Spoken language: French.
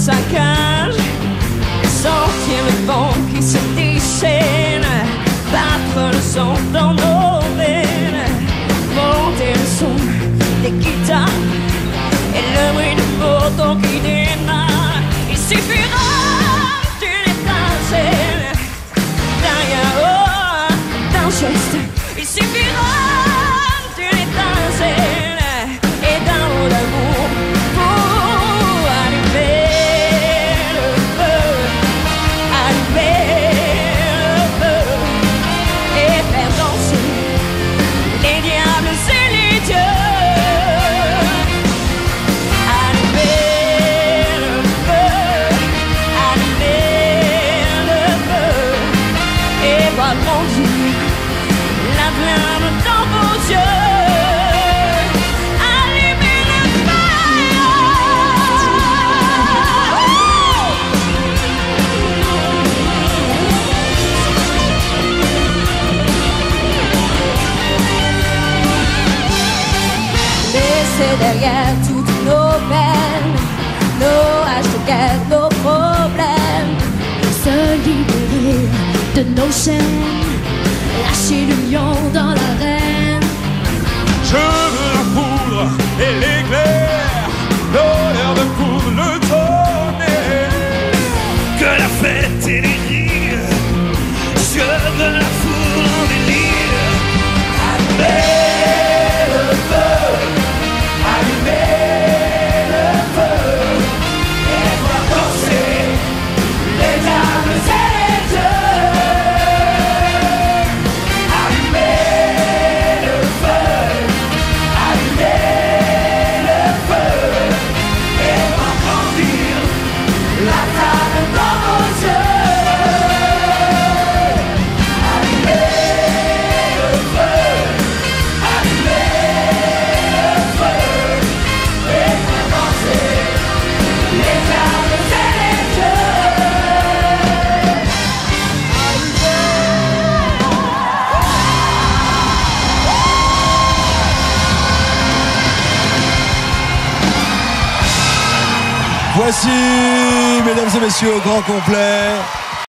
sa cage, sentir le vent qui se déchaîne, battre le sang dans nos veines, monter le son des guitares et le bruit de moto qui démarre. Il suffira d'une étincelle, d'un yaourt, d'un geste. Il suffira d'une étincelle et d'un mot d'amour pour allumer le feu, allumer le feu et faire danser les diables et les dieux. Allumer le feu, allumer le feu et voir grandir la flamme dans vos yeux. Allumer le feu. Laissez derrière toutes nos peines, nos haches de guerre, nos problèmes, se libérer de nos chaînes, lâcher le lion dans l'arène. Je veux la foudre et l'éclair, l'odeur de poudre, le tonnerre. Que la fête et les rires, je veux la foudre en délire. Allumer le feu, allumer le feu, et voir danser les âmes et les dieux. Allumer le feu, allumer le feu, et voir grandir la flamme dans vos yeux. Allumer le feu, allumer le feu, et voir danser les âmes et les dieux. Voici, mesdames et messieurs, au grand complet,